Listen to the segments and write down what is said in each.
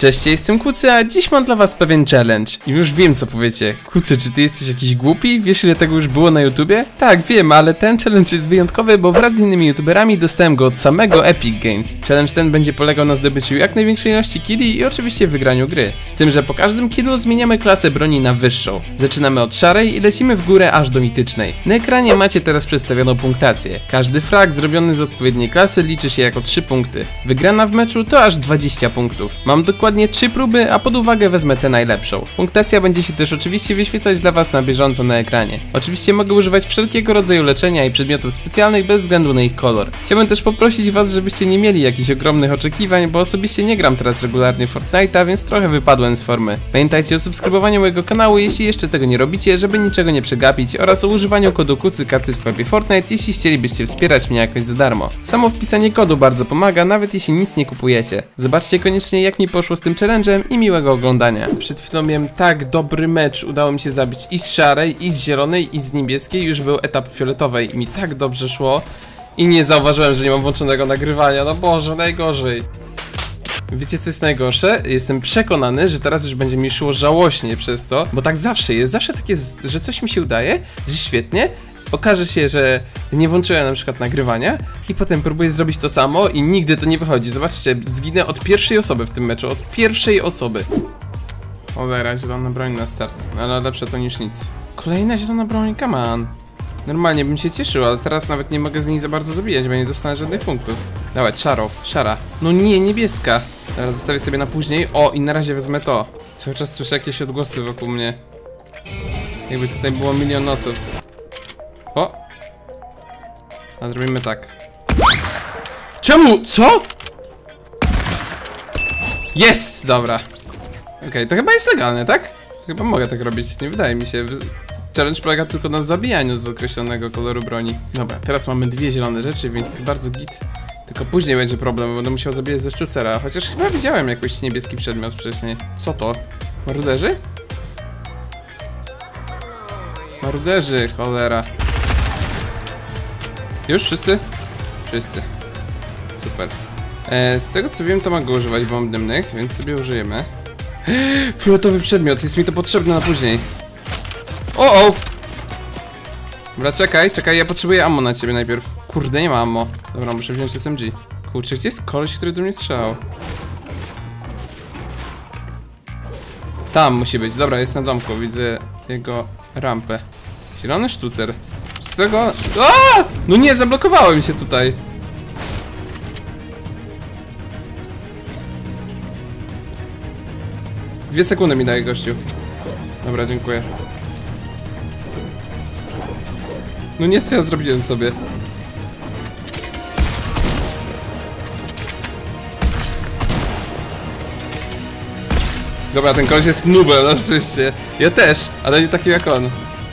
Cześć, ja jestem Kucy, a dziś mam dla was pewien challenge. I już wiem, co powiecie. Kucy, czy ty jesteś jakiś głupi? Wiesz, ile tego już było na YouTubie? Tak, wiem, ale ten challenge jest wyjątkowy, bo wraz z innymi YouTuberami dostałem go od samego Epic Games. Challenge ten będzie polegał na zdobyciu jak największej ilości killi i oczywiście wygraniu gry. Z tym, że po każdym killu zmieniamy klasę broni na wyższą. Zaczynamy od szarej i lecimy w górę aż do mitycznej. Na ekranie macie teraz przedstawioną punktację. Każdy frag zrobiony z odpowiedniej klasy liczy się jako 3 punkty. Wygrana w meczu to aż 20 punktów. Mam dokładnie 3 próby, a pod uwagę wezmę tę najlepszą. Punktacja będzie się też oczywiście wyświetlać dla was na bieżąco na ekranie. Oczywiście mogę używać wszelkiego rodzaju leczenia i przedmiotów specjalnych bez względu na ich kolor. Chciałbym też poprosić was, żebyście nie mieli jakichś ogromnych oczekiwań, bo osobiście nie gram teraz regularnie w Fortnite'a, więc trochę wypadłem z formy. Pamiętajcie o subskrybowaniu mojego kanału, jeśli jeszcze tego nie robicie, żeby niczego nie przegapić, oraz o używaniu kodu KUCYKACY w sklepie Fortnite, jeśli chcielibyście wspierać mnie jakoś za darmo. Samo wpisanie kodu bardzo pomaga, nawet jeśli nic nie kupujecie. Zobaczcie koniecznie, jak mi poszło z tym challenge'em i miłego oglądania. Przed chwilą miałem tak dobry mecz, udało mi się zabić i z szarej, i z zielonej, i z niebieskiej, już był etap fioletowej i mi tak dobrze szło i nie zauważyłem, że nie mam włączonego nagrywania, no Boże, najgorzej. Wiecie, co jest najgorsze? Jestem przekonany, że teraz już będzie mi szło żałośnie przez to, bo tak zawsze jest, tak jest, że coś mi się udaje, że świetnie, okaże się, że nie włączyłem na przykład nagrywania i potem próbuję zrobić to samo i nigdy to nie wychodzi. Zobaczcie, zginę od pierwszej osoby w tym meczu, od pierwszej osoby. Cholera, zielona broń na start, ale lepsze to niż nic. Kolejna zielona broń, come on. Normalnie bym się cieszył, ale teraz nawet nie mogę z niej za bardzo zabijać, bo nie dostanę żadnych punktów. Dawaj, szara. No nie, niebieska. Teraz zostawię sobie na później. O, i na razie wezmę to. Cały czas słyszę jakieś odgłosy wokół mnie. Jakby tutaj było milion osób. O! A zrobimy tak. Czemu? Co? Jest! Dobra. Okej, to chyba jest legalne, tak? Chyba mogę tak robić, nie wydaje mi się. Challenge polega tylko na zabijaniu z określonego koloru broni. Dobra, teraz mamy dwie zielone rzeczy, więc jest bardzo git. Tylko później będzie problem, bo będę musiał zabijać ze sztucera. Chociaż chyba widziałem jakiś niebieski przedmiot wcześniej. Co to? Maruderzy? Maruderzy, cholera. Już wszyscy? Wszyscy. Super. Z tego co wiem, to mogę używać bomb dymnych, więc sobie użyjemy. Fioletowy przedmiot, jest mi to potrzebne na później. O! Dobra, czekaj, ja potrzebuję ammo na ciebie najpierw. Kurde, nie ma ammo. Dobra, muszę wziąć SMG. Kurczę, gdzie jest koleś, który do mnie strzelał? Tam musi być, dobra, jest na domku, widzę jego rampę. Zielony sztucer. Co go? Aaaa! No nie, zablokowałem się tutaj. Dwie sekundy mi daje, gościu. Dobra, dziękuję. No nie, co ja zrobiłem sobie. Dobra, ten koleś jest noobem, na szczęście. Ja też, ale nie taki jak on.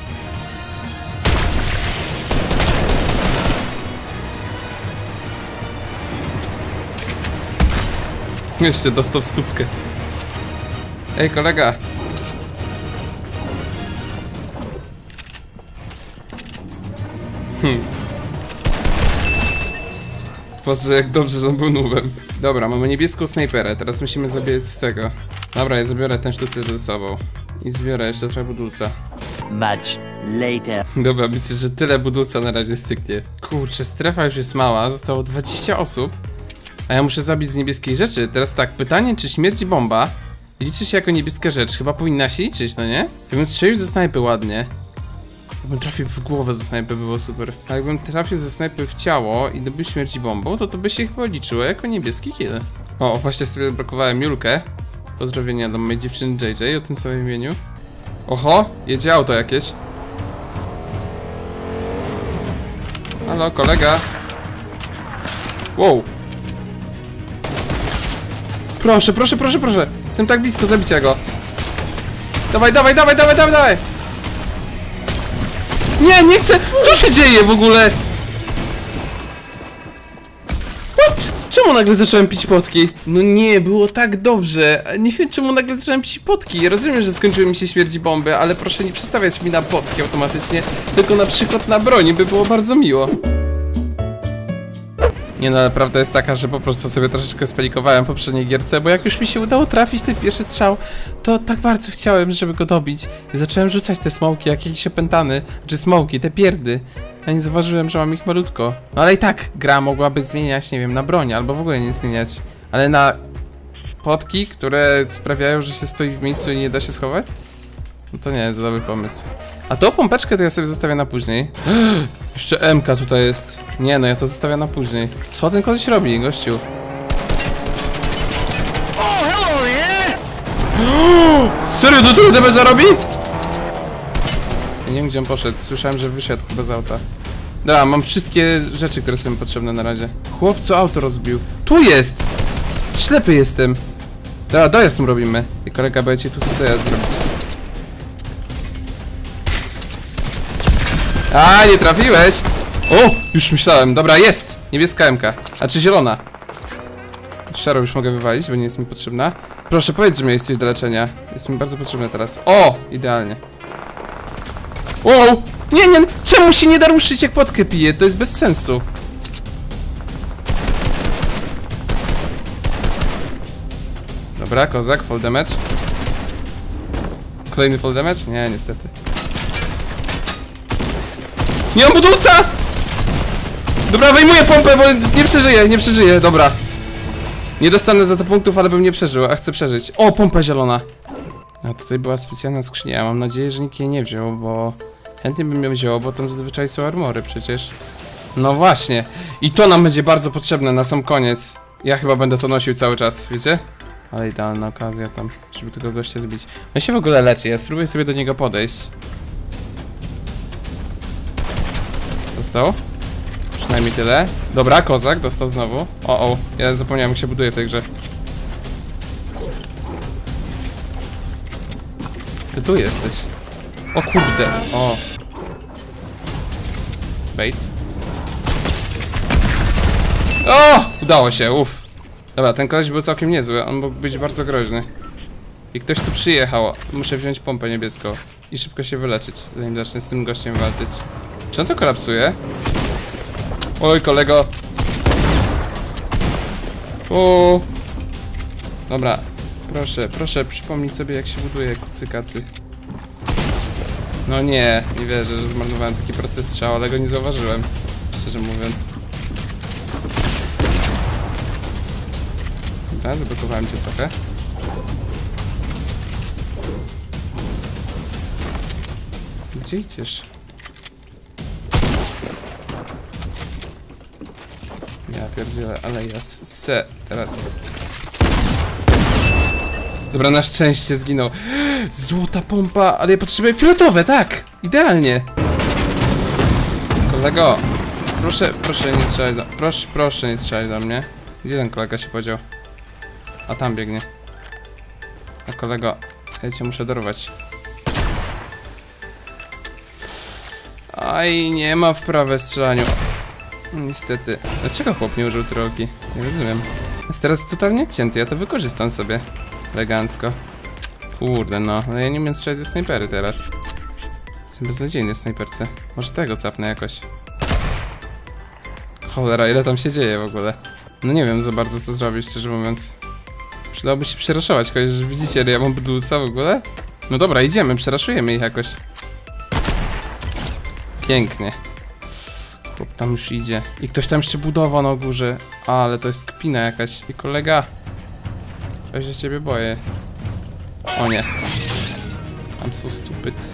Jeszcze dostał w stópkę. Ej, kolega. Boże, jak dobrze, że on był noobem. Dobra, mamy niebieską snajperę, teraz musimy zabiec z tego. Dobra, ja zabiorę ten sztucer ze sobą. I zbiorę jeszcze trochę budulca. Much later. Dobra, myślę, że tyle budulca na razie styknie. Kurczę, strefa już jest mała, zostało 20 osób. A ja muszę zabić z niebieskiej rzeczy. Teraz tak, pytanie, czy śmierć bomba liczy się jako niebieska rzecz? Chyba powinna się liczyć, no nie? Jakbym strzelił ze snajpy ładnie. Jakbym trafił w głowę ze snajpy, było super. A jakbym trafił ze snajpy w ciało i dobył śmierci bombą, to by się chyba liczyło jako niebieski kill. O, właśnie sobie blokowałem Julkę. Pozdrowienia dla mojej dziewczyny JJ o tym samym imieniu. Oho, jedzie auto jakieś. Halo, kolega. Wow. Proszę. Jestem tak blisko zabicia go. Dawaj. Nie chcę! Co się dzieje w ogóle? What? Czemu nagle zacząłem pić potki? No nie, było tak dobrze. Nie wiem, czemu nagle zacząłem pić potki. Ja rozumiem, że skończyły mi się śmierci bomby, ale proszę nie przestawiać mi na potki automatycznie, tylko na przykład na broni, by było bardzo miło. Nie no, ale prawda jest taka, że po prostu sobie troszeczkę spanikowałem w poprzedniej gierce, bo jak już mi się udało trafić ten pierwszy strzał, to tak bardzo chciałem, żeby go dobić. I zacząłem rzucać te smoki, jak jakieś opętany, czy smoki, te pierdy. A nie zauważyłem, że mam ich malutko. No ale i tak gra mogłaby zmieniać, nie wiem, na broń, albo w ogóle nie zmieniać. Ale na potki, które sprawiają, że się stoi w miejscu i nie da się schować? No to nie jest dobry pomysł. A tą pompeczkę to ja sobie zostawię na później. Jeszcze MK tutaj jest. Nie no, ja to zostawię na później. Co ten koleś robi, gościu? Serio, to tyle DBZ robi? Ja nie wiem, gdzie on poszedł. Słyszałem, że wyszedł chyba z auta. Dobra, mam wszystkie rzeczy, które są mi potrzebne na razie. Chłopco auto rozbił. Tu jest! Ślepy jestem. Dobra, dojazd robimy. I kolega będzie tu chce dojazd zrobić. A, nie trafiłeś! O! Już myślałem. Dobra, jest! Niebieska MK. A czy zielona? Szarą już mogę wywalić, bo nie jest mi potrzebna. Proszę, powiedz, że miałeś coś do leczenia. Jest mi bardzo potrzebne teraz. O! Idealnie. Wow! Nie, nie! Czemu się nie da ruszyć, jak potkę pije? To jest bez sensu. Dobra, kozak, fall damage. Kolejny fall damage? Nie, niestety. Nie mam budulca! Dobra, wyjmuję pompę, bo nie przeżyję, dobra. Nie dostanę za to punktów, ale bym nie przeżył, a chcę przeżyć. O, pompa zielona. A tutaj była specjalna skrzynia, mam nadzieję, że nikt jej nie wziął, bo... Chętnie bym ją wziął, bo tam zazwyczaj są armory przecież. No właśnie. I to nam będzie bardzo potrzebne na sam koniec. Ja chyba będę to nosił cały czas, wiecie? Ale idealna okazja tam, żeby tego gościa zbić. On się w ogóle leczy, ja spróbuję sobie do niego podejść. Dostał? Przynajmniej tyle. Dobra, kozak, dostał znowu. O, ja zapomniałem, jak się buduje w tej grze. Ty tu jesteś. O kurde, o. Bait. O! Udało się, uff. Dobra, ten koleś był całkiem niezły, on mógł być bardzo groźny. I ktoś tu przyjechał. Muszę wziąć pompę niebieską i szybko się wyleczyć, zanim zacznę z tym gościem walczyć. Czy on to kolapsuje? Oj, kolego. O. Dobra, proszę przypomnij sobie, jak się buduje kucykacy. No nie wierzę, że zmarnowałem taki prosty strzał, ale go nie zauważyłem, szczerze mówiąc. Dobra, zablokowałem cię trochę. Gdzie idziesz? Ja pierdzielę, ale ja chcę teraz. Dobra, na szczęście zginął. Złota pompa, ale ja potrzebuję fioletowe, tak! Idealnie. Kolego, proszę nie strzelaj do... Proszę nie strzelaj do mnie. Gdzie ten kolega się podział? A tam biegnie. A kolego, ja cię muszę dorwać. Aj, nie ma wprawy w strzelaniu. Niestety. Dlaczego chłop nie użył drogi? Nie rozumiem. Jest teraz totalnie odcięty, ja to wykorzystam sobie. Elegancko. Kurde no, ale ja nie umiem strzelać ze snajpery teraz. Jestem beznadziejny w snajperce. Może tego capnę jakoś. Cholera, ile tam się dzieje w ogóle. No nie wiem za bardzo co zrobić, szczerze mówiąc. Przydałoby się przeraszować, kogoś, że widzicie, ja mam budulca w ogóle? No dobra, idziemy, przeraszujemy ich jakoś. Pięknie. Chłop tam już idzie. I ktoś tam jeszcze budował na górze. Ale to jest kpina jakaś. I kolega. Ja się ciebie boję. O nie. I'm so stupid.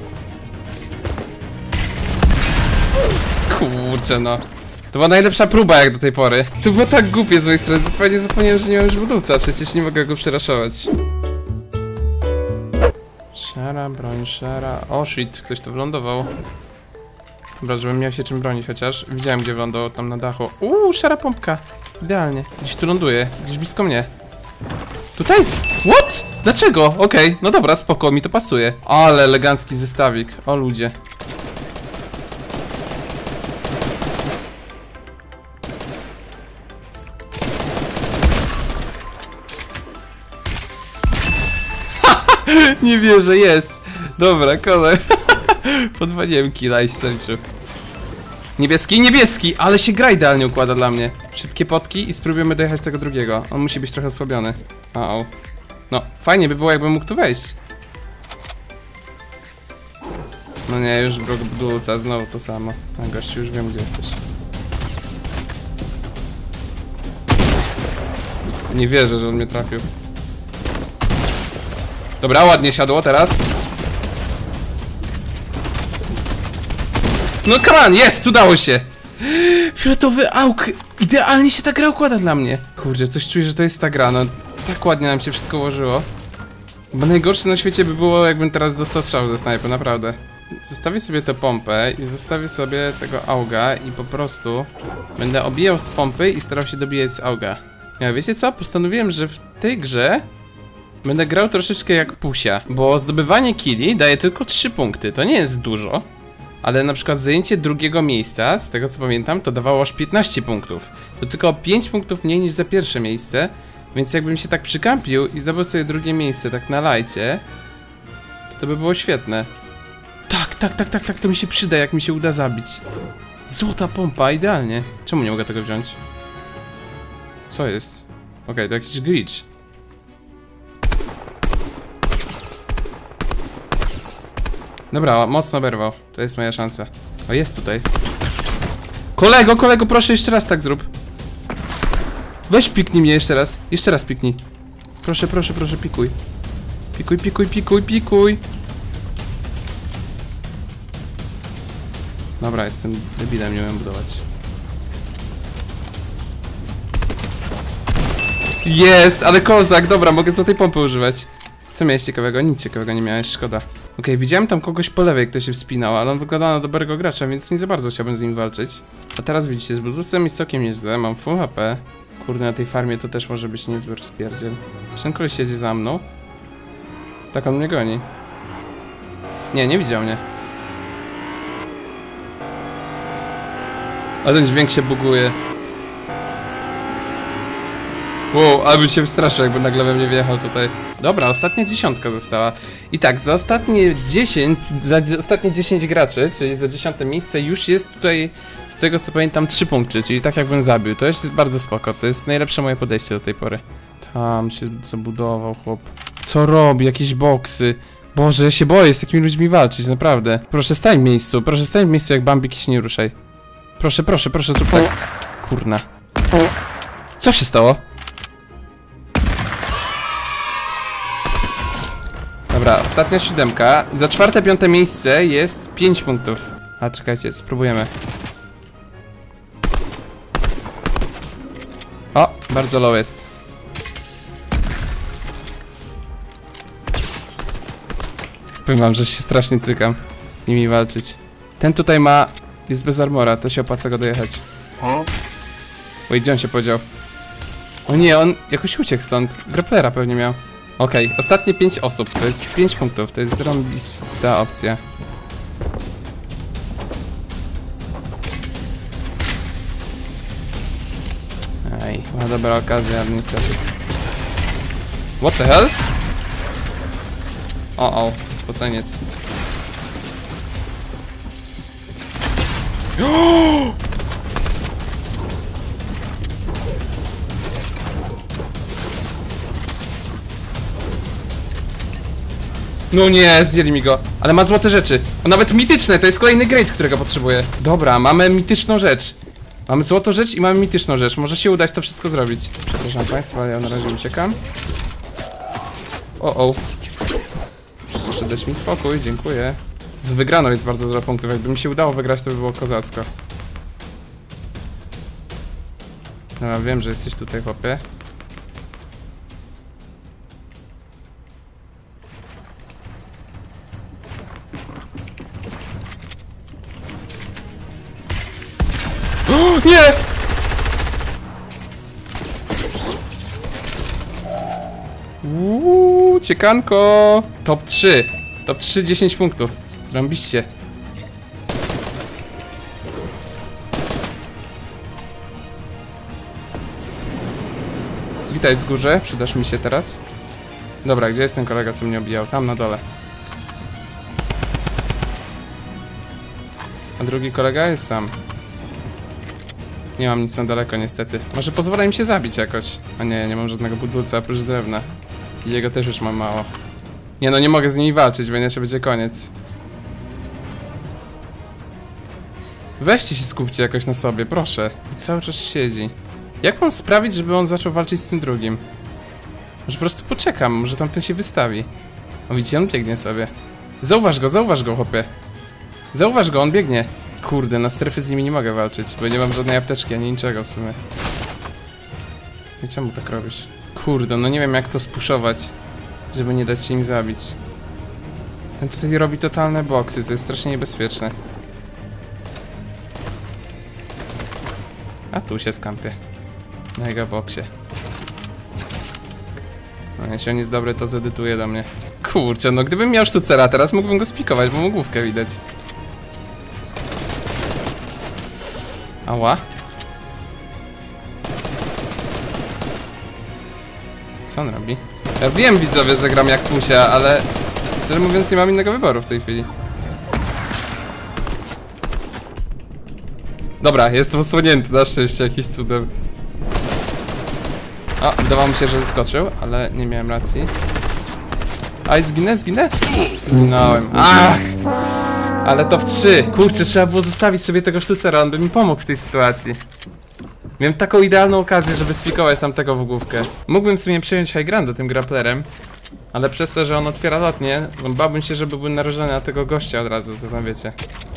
Kurczę no. To była najlepsza próba jak do tej pory. To było tak głupie z mojej strony. Zupełnie zapomniałem, że nie mam już budulca. Przecież nie mogę go przeraszować. Szara, broń, szara. O shit, ktoś to wylądował. Dobra, żebym miał się czym bronić chociaż. Widziałem, gdzie wylądował, tam na dachu. Szara pompka. Idealnie. Gdzieś tu ląduje. Gdzieś blisko mnie. Tutaj? What? Dlaczego? Okej, no dobra, spoko, mi to pasuje. Ale elegancki zestawik. O ludzie. Nie wierzę, jest. Dobra, kolej. Podwaliłem killa i się zaliczył. Niebieski, ale się gra idealnie układa dla mnie. Szybkie potki i spróbujemy dojechać tego drugiego. On musi być trochę osłabiony. O. No, fajnie by było, jakbym mógł tu wejść. No nie, już budulca, znowu to samo. A gościu, już wiem, gdzie jesteś. Nie wierzę, że on mnie trafił. Dobra, ładnie siadło teraz. No kran, jest, udało się. Fioletowy auk. Idealnie się ta gra układa dla mnie. Kurde, coś czuję, że to jest ta gra, no. Tak ładnie nam się wszystko ułożyło. Bo najgorsze na świecie by było, jakbym teraz dostał strzał ze snajpy, naprawdę. Zostawię sobie tę pompę i zostawię sobie tego auga i po prostu będę obijał z pompy i starał się dobijać z auga. Ja, wiecie co? Postanowiłem, że w tej grze będę grał troszeczkę jak Pusia, bo zdobywanie killi daje tylko 3 punkty, to nie jest dużo. Ale na przykład zajęcie drugiego miejsca, z tego co pamiętam, to dawało aż 15 punktów. To tylko 5 punktów mniej niż za pierwsze miejsce. Więc jakbym się tak przykampił i zdobył sobie drugie miejsce tak na lajcie, to by było świetne. Tak, to mi się przyda, jak mi się uda zabić. Złota pompa, idealnie. Czemu nie mogę tego wziąć? Co jest? Okej, to jakiś glitch. Dobra, mocno oberwał. To jest moja szansa. O, jest tutaj. Kolego, proszę jeszcze raz tak zrób. Weź piknij mnie jeszcze raz. Jeszcze raz piknij. Proszę, pikuj. Pikuj. Dobra, jestem debilem, nie umiem budować. Jest, ale kozak, dobra, mogę złotej pompy używać. Co miałeś ciekawego? Nic ciekawego nie miałeś, szkoda. Okej, widziałem tam kogoś po lewej, kto się wspinał, ale on wygląda na dobrego gracza, więc nie za bardzo chciałbym z nim walczyć. A teraz widzicie, z Bluetoothem i sokiem nieźle, mam full HP. Kurde, na tej farmie to też może być niezły rozpierdziel. Czy ten koleś siedzi za mną? Tak, on mnie goni. Nie widział mnie. A ten dźwięk się buguje. Wow, ale bym się wystraszył, jakby nagle we mnie wjechał tutaj. Dobra, ostatnia 10 została. I tak, za ostatnie 10 graczy, czyli za 10 miejsce, już jest tutaj, z tego co pamiętam, 3 punkty, czyli tak jakbym zabił. To jest bardzo spoko, to jest najlepsze moje podejście do tej pory. Tam się zabudował chłop. Co robi? Jakieś boksy. Boże, ja się boję z takimi ludźmi walczyć, naprawdę. Proszę stań w miejscu, jak Bambik, się nie ruszaj. Proszę, zrób tak. Kurna. Co się stało? Dobra, ostatnia 7. Za 4., 5. miejsce jest 5 punktów. A czekajcie, spróbujemy. O, bardzo low jest. Powiem wam, że się strasznie cykam nimi walczyć. Ten tutaj jest bez armora, to się opłaca go dojechać. Oj, gdzie on się podział? O nie, on jakoś uciekł stąd. Grapplera pewnie miał. Okej, ostatnie 5 osób, to jest 5 punktów, to jest zarąbista opcja. Ej, ma dobra okazja, ale niestety. What the hell? O, spoceniec. No nie, zdjęli mi go. Ale ma złote rzeczy. A nawet mityczne, to jest kolejny grade, którego potrzebuję. Dobra, mamy mityczną rzecz. Mamy złotą rzecz i mamy mityczną rzecz. Może się udać to wszystko zrobić. Przepraszam państwa, ale ja na razie uciekam. O. Proszę dać mi spokój, dziękuję. Z wygraną jest bardzo dużo punktów. Jakby mi się udało wygrać, to by było kozacko. No, wiem, że jesteś tutaj, chłopie. O, nie! Ciekanko! Top 3. Top 3, 10 punktów. Rąbiście. Witaj wzgórze, przydasz mi się teraz. Dobra, gdzie jest ten kolega, co mnie obijał? Tam na dole. A drugi kolega jest tam. Nie mam nic na daleko niestety. Może pozwolę im się zabić jakoś. A nie mam żadnego budulca oprócz drewna. I jego też już mam mało. Nie no, nie mogę z nimi walczyć, bo inaczej będzie koniec. Weźcie się, skupcie jakoś na sobie, proszę. Cały czas siedzi. Jak mam sprawić, żeby on zaczął walczyć z tym drugim? Może po prostu poczekam, może tamten się wystawi. O, widzicie, on biegnie sobie. Zauważ go, chłopie. Zauważ go, on biegnie. Kurde, na strefy z nimi nie mogę walczyć, bo nie mam żadnej apteczki, ani niczego w sumie. I czemu tak robisz? Kurde, no nie wiem jak to spuszować, żeby nie dać się im zabić. Ten tutaj robi totalne boksy, co jest strasznie niebezpieczne. A tu się skampię. Na jego boksie. No, jeśli on jest dobry, to zedytuje do mnie. Kurczę, no gdybym miał sztucera, teraz mógłbym go spikować, bo mu główkę widać. Ała. Co on robi? Ja wiem, widzowie, że gram jak pusia, ale szczerze mówiąc nie mam innego wyboru w tej chwili. Dobra, jest osłonięty, na szczęście, jakimś cudem. O, wydawało mi się, że zeskoczył, ale nie miałem racji. Aj, zginę? Zginąłem. Ach! Ale top 3. Kurczę, trzeba było zostawić sobie tego sztucera, on by mi pomógł w tej sytuacji. Miałem taką idealną okazję, żeby spikować tamtego w główkę. Mógłbym w sumie przejąć high ground tym grapplerem, ale przez to, że on otwiera lotnie, bałbym się, żeby był narażony na tego gościa od razu, co tam wiecie.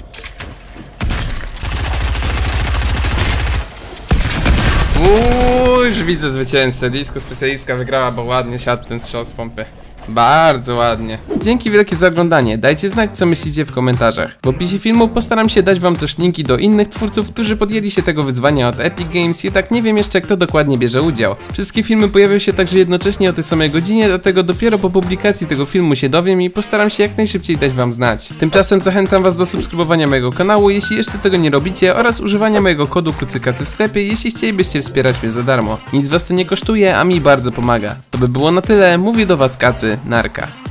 Już widzę zwycięzcę. Disco specjalistka wygrała, bo ładnie siadł ten strzał z pompy. Bardzo ładnie. Dzięki wielkie za oglądanie. Dajcie znać, co myślicie w komentarzach. W opisie filmu postaram się dać wam też linki do innych twórców, którzy podjęli się tego wyzwania od Epic Games, jednak nie wiem jeszcze, kto dokładnie bierze udział. Wszystkie filmy pojawią się także jednocześnie o tej samej godzinie, dlatego dopiero po publikacji tego filmu się dowiem i postaram się jak najszybciej dać wam znać. Tymczasem zachęcam was do subskrybowania mojego kanału, jeśli jeszcze tego nie robicie, oraz używania mojego kodu kucykacy w sklepie, jeśli chcielibyście wspierać mnie za darmo. Nic was to nie kosztuje, a mi bardzo pomaga. To by było na tyle. Mówię do was Kacy. Narka.